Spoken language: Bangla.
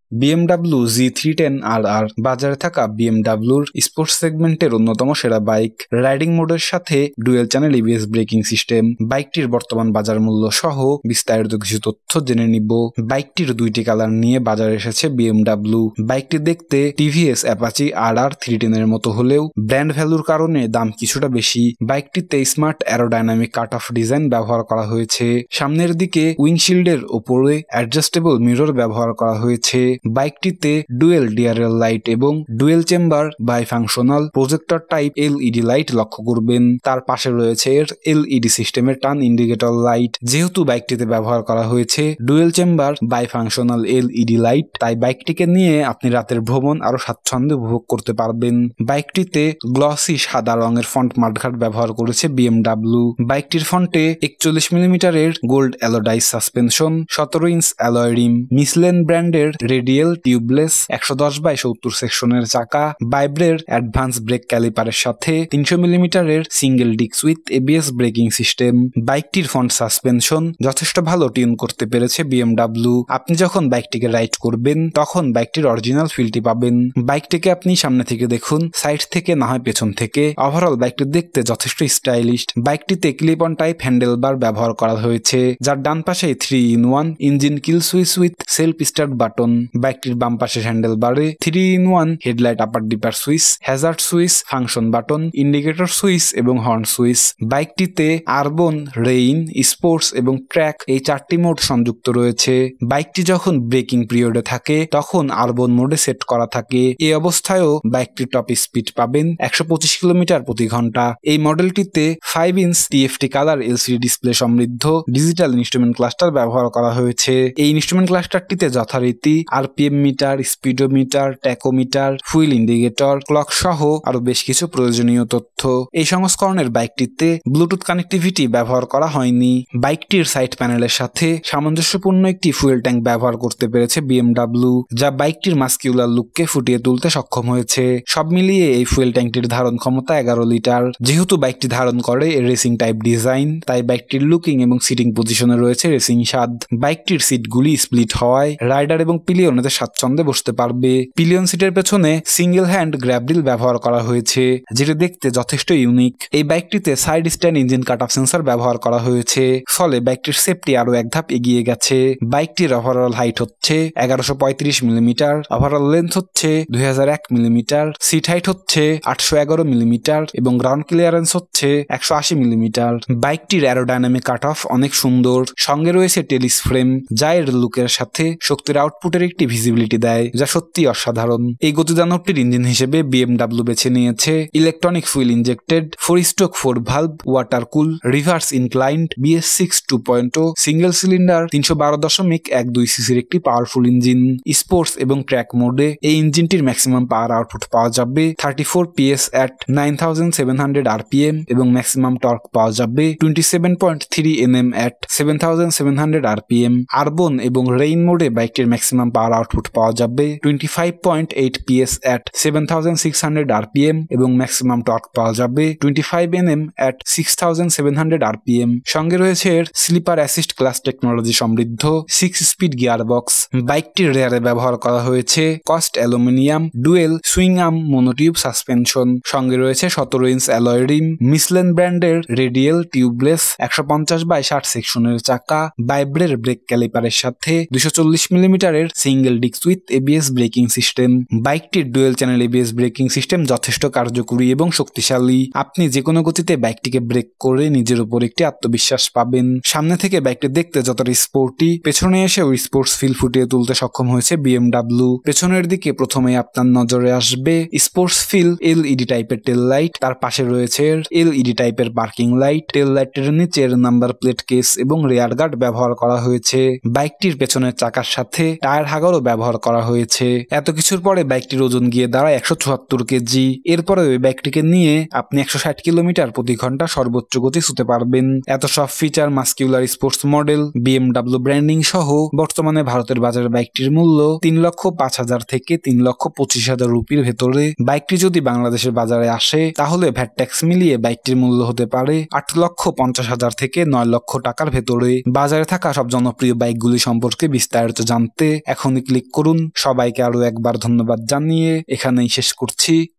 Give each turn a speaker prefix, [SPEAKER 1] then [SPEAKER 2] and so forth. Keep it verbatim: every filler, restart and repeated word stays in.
[SPEAKER 1] B M W G three ten R R বাজারে থাকা বিএমডাব্লিউর স্পোর্টস সেগমেন্টের অন্যতম সেরা বাইক। রাইডিং মোডের সাথে dual channel EBS braking system. বাইকটির বর্তমান বাজার মূল্য সহ বিস্তারিত কিছু তথ্য জেনে নিব। বাইকটির দুইটি কালার নিয়ে বাজারে এসেছে বিএমডাব্লিউ। বাইকটি দেখতে TVS Apache R R three ten এর মতো হলেও ব্র্যান্ড ভ্যালুর কারণে দাম কিছুটা বেশি। বাইকটিতে smart aerodynamic cut off design ব্যবহার করা হয়েছে। সামনের দিকে উইংশিল্ডের ওপরে অ্যাডজাস্টেবল মিরর ব্যবহার করা হয়েছে। বাইকটিতে ডুয়েল ডিআরএল লাইট এবং dual chamber bifunctional projector type LED light লক্ষ্য করবেন। তার পাশে রয়েছে এর এলইডি সিস্টেমের টার্ন ইন্ডিকেটর লাইট। যেহেতু বাইকটিতে ব্যবহার করা হয়েছে dual chamber bifunctional LED light, তাই বাইকটিকে নিয়ে আপনি রাতের ভ্রমণ আরো স্বাচ্ছন্দ্যে উপভোগ করতে পারবেন। বাইকটিতে গ্লসি সাদা রঙের ফন্ট মাঠঘাট ব্যবহার করেছে বিএমডাব্লিউ। বাইকটির ফন্টে একচল্লিশ মিলিমিটারের গোল্ড অ্যালোডাইস সাসপেনশন, সতেরো ইঞ্চ অ্যালয় রিম, মিসলেন ব্র্যান্ডের রেডিয়াল টিউবলেস একশো দশ বাই সত্তর সেকশনের চাকা, ভাইব্রের অ্যাডভান্স ব্রেক ক্যালিপারের সাথে তিনশো মিলিমিটারের single disc with ABS braking system. বাইকটির ফ্রন্ট সাসপেনশন যথেষ্ট ভালো টিউন করতে পেরেছে বিএমডাব্লিউ। আপনি যখন বাইকটিকে রাইড করবেন তখন বাইকটির অরিজিনাল ফিলটি পাবেন। বাইকটিকে আপনি সামনে থেকে দেখুন, সাইড থেকে না হয় পেছন থেকে। ওভারঅল বাইকটি দেখতে যথেষ্ট স্টাইলিশ। বাইকটিতে clip on type handle bar ব্যবহার করা হয়েছে, যার ডান পাশে three in one engine kill switch with self start button. বাইকটির বাম পাশে হ্যান্ডেল বারে three in one headlight upper dipper switch, hazard switch, function button, indicator switch এবং হর্ন সুইচ। বাইকটিতে আরবন, রেইন, স্পোর্টস এবং ট্র্যাক এই চারটি মোড সংযুক্ত রয়েছে। বাইকটি যখন ব্রেকিং পিরিয়ডে থাকে তখন আরবন মোডে সেট করা থাকে। এই অবস্থায়ও বাইকটি টপ স্পিড পাবেন একশো পঁচিশ কিলোমিটার প্রতি ঘন্টা। এই মডেলটিতে five inch TFT colour LCD display সমৃদ্ধ ডিজিটাল ইনস্ট্রুমেন্ট ক্লাস্টার ব্যবহার করা হয়েছে। এই ইনস্ট্রুমেন্ট ক্লাস্টারটিতে যথারীতি RPM meter, speedometer, tachometer, fuel indicator, clock সহ আরো বেশ কিছু প্রয়োজনীয় তথ্য। এই সংস্করণের বাইকটিতে ব্লুটুথ কানেক্টিভিটি ব্যবহার করা হয়নি। বাইকটির সাইড প্যানেলের সাথে সামঞ্জস্যপূর্ণ একটি ফুয়েল ট্যাঙ্ক ব্যবহার করতে পেরেছে বিএমডাব্লিউ, যা বাইকটির মাস্কিউলার লুককে ফুটিয়ে তুলতে সক্ষম হয়েছে। সব মিলিয়ে এই ফুয়েল ট্যাঙ্কটির ধারণ ক্ষমতা এগারো লিটার। যেহেতু বাইকটি ধারণ করে রেসিং টাইপ ডিজাইন, তাই বাইকটির লুকিং এবং সিটিং পজিশনে রয়েছে রেসিং স্বাদ। বাইকটির সিটগুলি স্প্লিট হওয়ায় রাইডার এবং পিলিয়নেতে স্বাচ্ছন্দ্যে বসতে পারবে। পিলিয়ন সিটের পেছনে সিঙ্গেল হ্যান্ড গ্র্যাব রিল ব্যবহার করা হয়েছে, যেটি দেখতে যথেষ্ট ইউনিক। এই বাইকটিতে side stand engine cut off sensor ব্যবহার করা হয়েছে, ফলে বাইকটির সেফটি আরো এক ধাপ এগিয়ে গেছে। বাইকটির ওভারঅল হাইট হচ্ছে এগারোশো পঁয়ত্রিশ মিলিমিটার, ওভারঅল লেন্থ হচ্ছে দুই হাজার এক মিলিমিটার, সিট হাইট হচ্ছে আটশো এগারো মিলিমিটার এবং গ্রাউন্ড ক্লিয়ারেন্স হচ্ছে একশো আশি মিলিমিটার। বাইকটির অ্যারোডাইনামিক কাট অফ অনেক সুন্দর। সঙ্গে রয়েছে টেলিস ফ্রেম, যা এর লুকের সাথে শক্তির আউটপুটের একটি ভিজিবিলিটি দেয়, যা সত্যি অসাধারণ। এই গতিদানবটির ইঞ্জিন হিসেবে বিএমডাব্লিউ বেছে নিয়েছে electronic fuel injected four stroke four valve water cool reverse inclined BS six two point o single cylinder তিনশো বারো দশমিক এক দুই সিসির একটি পাওয়ারফুল ইঞ্জিন। স্পোর্টস এবং ট্র্যাক মোডে এই ইঞ্জিনটির ম্যাক্সিমাম পাওয়ার আউটপুট পাওয়া যাবে thirty four PS at nine thousand seven hundred RPM এবং ম্যাক্সিমাম টর্ক পাওয়া যাবে twenty seven point three NM at seven thousand seven hundred RPM. Urban এবং রেইন মোডে বাইকটির ম্যাক্সিমাম পাওয়ার আউটপুট পাওয়া যাবে twenty five point eight PS at seven thousand six hundred RPM এবং ম্যাক্সিমাম টর্ক পাওয়া যাবে twenty five NM at six thousand seven hundred RPM. সঙ্গে রয়েছে এর স্লিপার অ্যাসিস্ট ক্লাস টেকনোলজি সমৃদ্ধ সিক্স স্পিড গিয়ার বক্স। বাইকটির রেয়ারে ব্যবহার করা হয়েছে cast aluminium dual swing arm monotube suspension. সঙ্গে রয়েছে সতেরো ইঞ্চ অ্যালয় রিম, মিসলেন ব্র্যান্ডের রেডিয়াল টিউবলেস একশো পঞ্চাশ বাই ষাট সেকশনের চাকা, ভাইব্রের ব্রেক ক্যালিপারের সাথে দুশো চল্লিশ মিলিমিটারের single disc with ABS braking system. বাইকটির dual channel ABS braking system যথেষ্ট কার্যকরী এবং শক্তিশালী। আপনি যে কোনো গতিতে বাইকটিকে ব্রেক করে নিজের উপর একটি আত্মবিশ্বাস পাবেন। সামনে থেকে বাইকটি দেখতে যতটা স্পোর্টি, পেছনে এসে ওই স্পোর্টস ফিল ফুটিয়ে তুলতে সক্ষম হয়েছে বিএমডাব্লিউ। পেছনের দিকে প্রথমেই আপনার নজরে আসবে স্পোর্টস ফিল এলইডি টাইপের টেল লাইট, তার পাশে রয়েছে এলইডি টাইপের পার্কিং লাইট। টেল লাইটের নিচের নাম্বার প্লেট কেস এবং রেয়ার গার্ড ব্যবহার করা হয়েছে। বাইকটির পেছনের চাকার সাথে টায়ার হাগারও ব্যবহার করা হয়েছে। এত কিছুর পরে বাইকটির ওজন গিয়ে দাঁড়ায় একশো চুয়াত্তর কেজি। এরপরে ওই বাইকটিকে নিয়ে আপনি একশো ষাট কিলোমিটার প্রতি ঘন্টা সর্বোচ্চ গতি ছুঁতে পারবেন। এত সব feature muscular sports model BMW branding সহ বর্তমানে ভারতের বাজারে বাইকটির মূল্য তিন লক্ষ পাঁচ হাজার থেকে তিন লক্ষ পঁচিশ হাজার রুপির ভেতরে। বাইকটি যদি বাংলাদেশের বাজারে আসে তাহলে ভ্যাট ট্যাক্স মিলিয়ে বাইকটির মূল্য হতে পারে আট লক্ষ পঞ্চাশ হাজার থেকে নয় লক্ষ টাকার ভেতরে। বাজারে থাকা সব জনপ্রিয় বাইকগুলি সম্পর্কে বিস্তারিত জানতে এখনই ক্লিক করুন। সবাইকে আরো একবার ধন্যবাদ জানিয়ে এখানেই শেষ করছি।